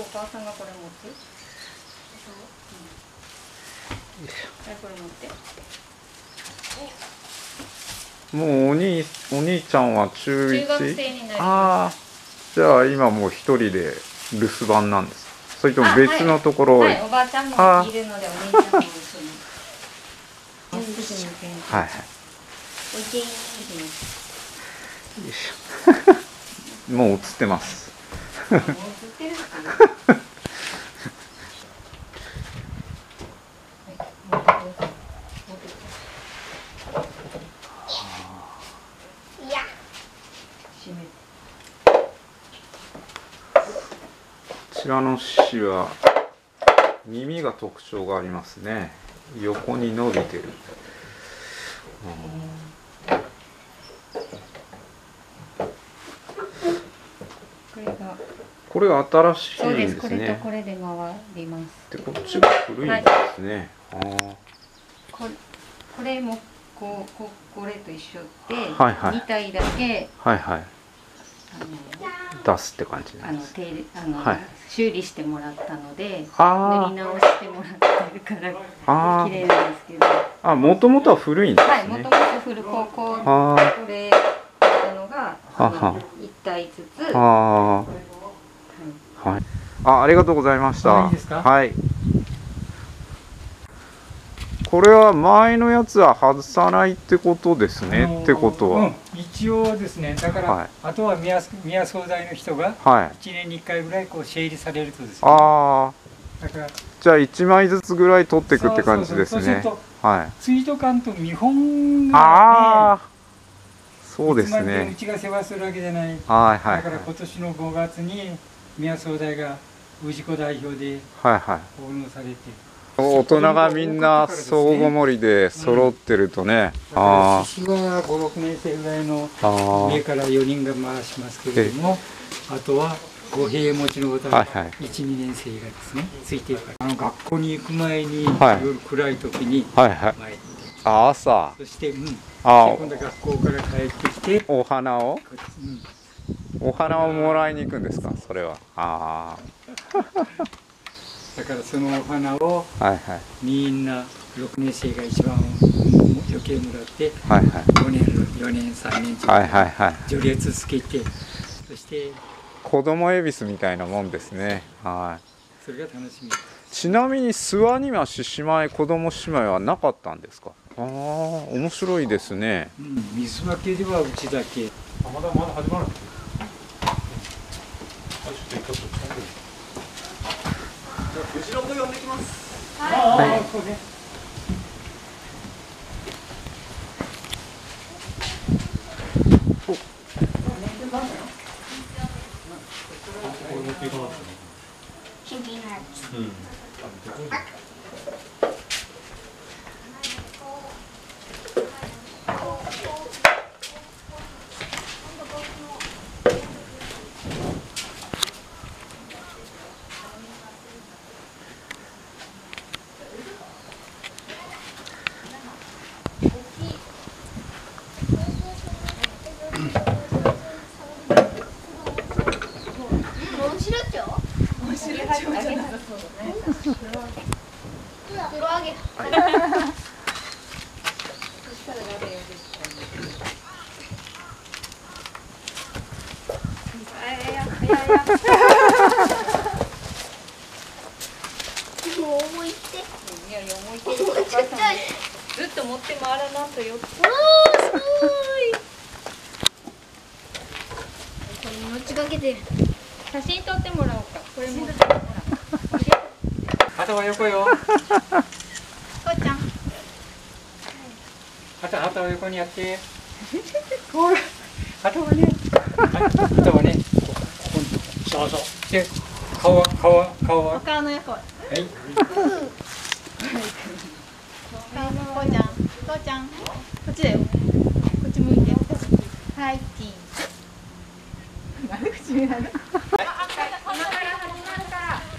母さんがこれ持って。はい、これ持って。 もうお兄ちゃんは中1。 中学生になります。 ああ、じゃあ今もう一人で留守番なんですか。それとも別のところ。 はい、おばあちゃんもいるので、お兄ちゃんも一緒に。 はいはい。 おいでー。 よいしょ。もう映ってます。 もう映ってる。 こちらの獅子は耳が特徴がありますね。横に伸びてる。これが新しいんですね。 これとこれで回ります。 で、こっちが古いんですね。 これもこれと一緒で、 はいはい、 2体だけ、 はいはい、出すって感じなんです。 はい、修理してもらったので、塗り直してもらってるから綺麗なんですけど。 あ、もともとは古いんですね。 はい、もともと古これだったのが1体ずつ。 はい。ありがとうございました。 いいですか？ はい。これは前のやつは外さないってことですね。ってことは。 一応ですね。だから、はい、あとは宮総大の人が1年に1回ぐらいこう整理されるとですね。だからじゃあ1枚ずつぐらい取っていくって感じですね。はい。 ツイート感と見本がね。 そうですね。 うちが世話するわけじゃない。 はいはい。 だから今年の5月に宮総大が氏子代表で奉納されて。 大人がみんな相互盛りで揃ってるとね。 獅子は5、6年生ぐらいの上から4人が回しますけれども、あとは五平持ちの方が1、2年生がですね、ついているから。学校に行く前に夜暗い時に参って。 朝。 そして今度学校から帰ってきてお花をもらいに行くんですか、それは。 だからそのお花をみんな6年生が一番余計もらって、4年3年序列つけて、そして子供恵比寿みたいなもんですね。 それが楽しみ。 ちなみに諏訪には獅子舞、子供獅子舞はなかったんですか。面白いですね。 水分けではうちだけ。まだ始まる。 後ろと呼んできます。 はい。そうね。 新品のやつ。 ずっと持って回らなとよ。 すごい。これ持ちかけて。 写真撮ってもらおうか。これも。 旗は横よ。 こうちゃん。 旗は横にやって。ほら。旗はね。旗はね。そうそう。で、顔は。 お顔の横。はい。こうちゃん、こうちゃん、こっちだよ。こっち向いて。はい、チーズ。なんで口になる？今から始まるから。ね、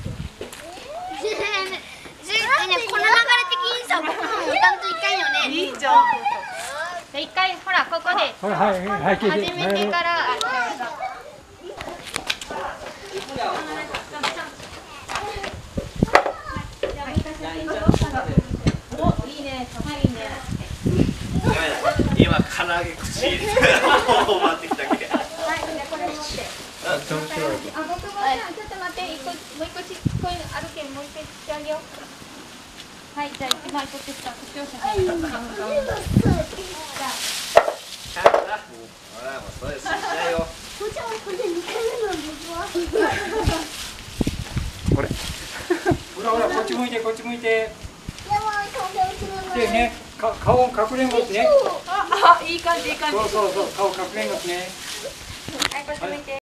この流れ的にさ、僕も歌うといかんよね。いいじゃん。 一回ほらここで。 ほらはい始めてから。 唐揚げ口に入れてもう待ってきたけ。 はい、じゃあこれ持って。あ、僕もちょっと待って、もう一個ちっこいのあるけん、もう一回してあげよう。はい、じゃあ一枚取ってきた。こっちを写真。 ほら、もうそうです。しないよ。 これ。 ほらほら、こっち向いて、こっち向いて。でね、顔隠れんごってね。 あ、いい感じ、いい感じ。 そうそうそう、顔隠れんごってね。 はい、こっち向いて。